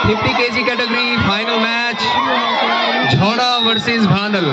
50 kg category final match Jhora versus Bhandal.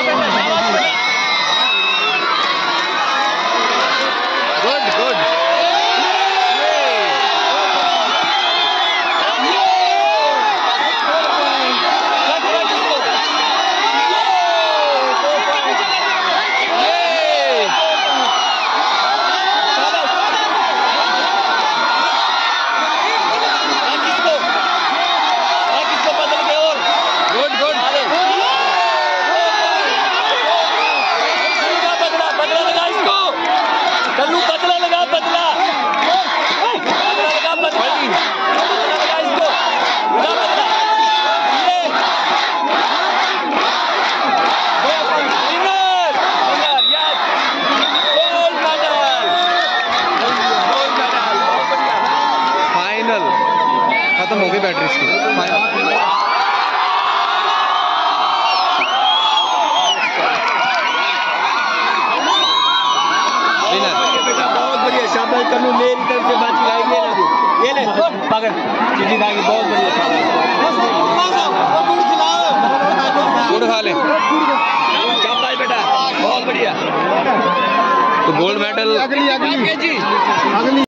खत्म हो गई बैटरी इसकी। बहुत बढ़िया शाबाश कन्नू, मेरी तरफ से बात लाएंगे ना, ये ले पकड़ चीजी खाएगी, बहुत बढ़िया गुड़ खा ले, शाबाश बेटा बहुत बढ़िया। तो गोल्ड मेडल अगली